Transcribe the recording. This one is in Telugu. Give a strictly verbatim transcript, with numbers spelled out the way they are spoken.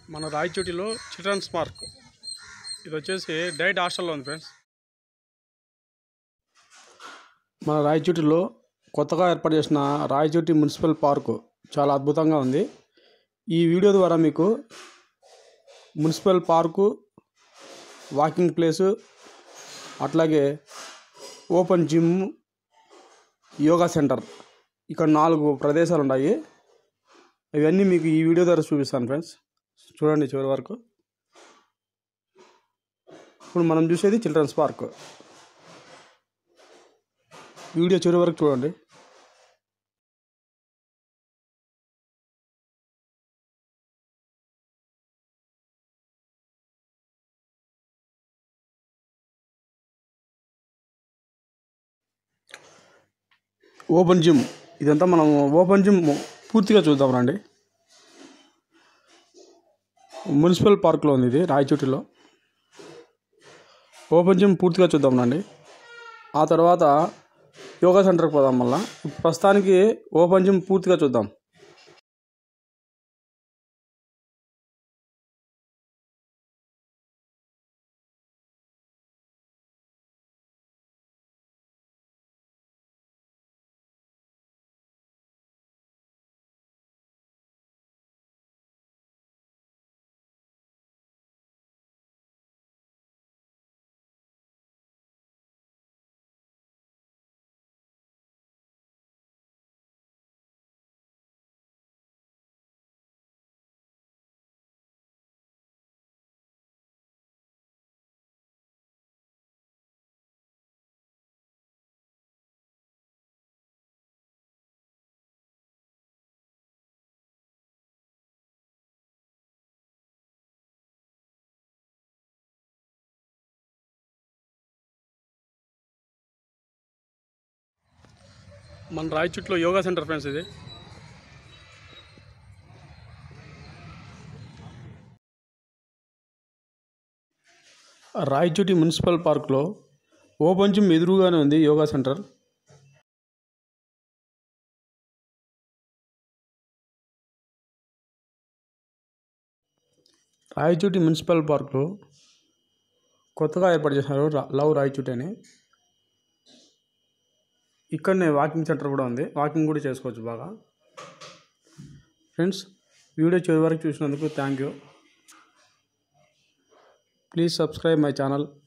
మన రాయచోటిలో చిల్డ్రన్స్ పార్క్ ఇది వచ్చేసి డైట్ హాస్టల్లో ఉంది ఫ్రెండ్స్. మన రాయచోటిలో కొత్తగా ఏర్పాటు చేసిన రాయచోటి మున్సిపల్ పార్కు చాలా అద్భుతంగా ఉంది. ఈ వీడియో ద్వారా మీకు మున్సిపల్ పార్కు, వాకింగ్ ప్లేసు, అట్లాగే ఓపెన్ జిమ్, యోగా సెంటర్, ఇక్కడ నాలుగు ప్రదేశాలు ఉన్నాయి. ఇవన్నీ మీకు ఈ వీడియో ద్వారా చూపిస్తాను ఫ్రెండ్స్. చూడండి చివరి వరకు. ఇప్పుడు మనం చూసేది చిల్డ్రన్స్ పార్క్. వీడియో చివరి వరకు చూడండి. ఓపెన్ జిమ్, ఇదంతా మనం ఓపెన్ జిమ్ పూర్తిగా చూద్దాం రండి. మున్సిపల్ పార్క్లో ఉంది ఇది రాయచోటిలో. ఓపెన్ జిమ్ పూర్తిగా చూద్దాం రండి. ఆ తర్వాత యోగా సెంటర్కి పోదాం. మళ్ళా ప్రస్తుతానికి ఓపెన్ జిమ్ పూర్తిగా చూద్దాం. మన రాయచోటిలో యోగా సెంటర్ ఫ్రెండ్స్ ఇది. రాయచోటి మున్సిపల్ పార్క్లో ఓపెన్ జిమ్ ఎదురుగానే ఉంది యోగా సెంటర్. రాయచోటి మున్సిపల్ పార్క్లో కొత్తగా ఏర్పాటు చేశారు లవ్ రాయచోటి అని. ఇక్కడనే వాకింగ్ సెంటర్ కూడా ఉంది, వాకింగ్ కూడా చేసుకోవచ్చు బాగా. ఫ్రెండ్స్, వీడియో చివరి వరకు చూసినందుకు thank you. Please subscribe my channel.